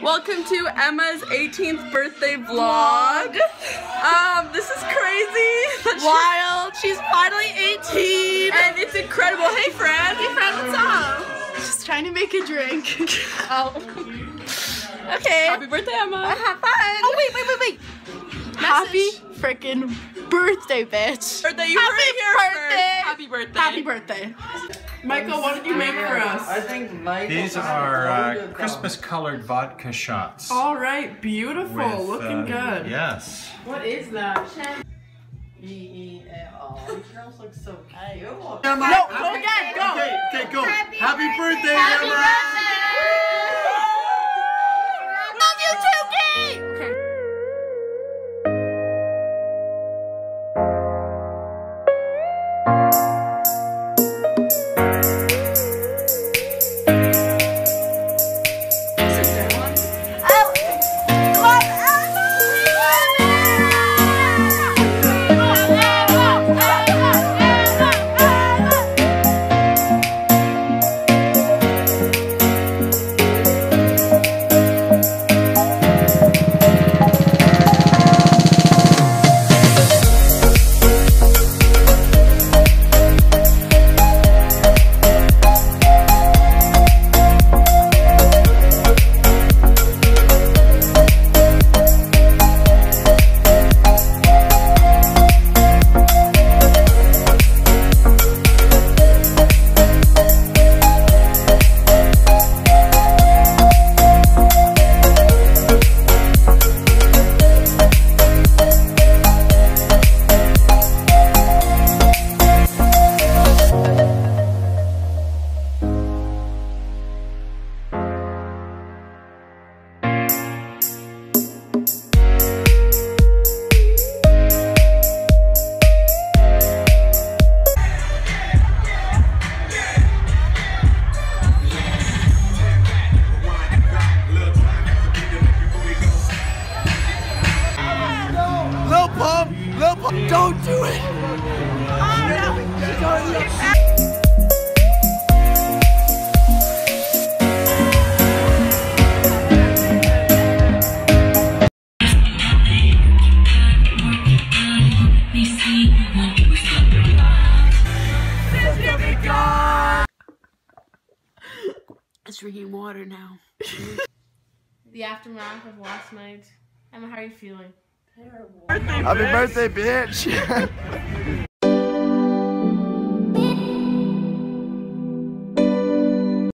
Welcome to Emma's 18th birthday vlog. This is crazy. Wild. She's finally 18. And it's incredible. Hey, Fran. Hey, Fran, what's up? Just trying to make a drink. Oh. Okay. Happy birthday, Emma. Have fun. Oh, wait. Happy freaking birthday, bitch. Birthday, you heard it here first. Happy birthday. Happy birthday. Michael, what did you make for us? I think Michael. These are Christmas-colored vodka shots. All right, beautiful. With, looking good. Yes. What is that? Oh, you girls look so cute. No, go again. Go. Okay, go. Happy birthday, Happy Emma. birthday. Love you too, Kate. Okay. Don't do it! It's drinking water now. The aftermath of last night. Emma, how are you feeling? Happy birthday, bitch!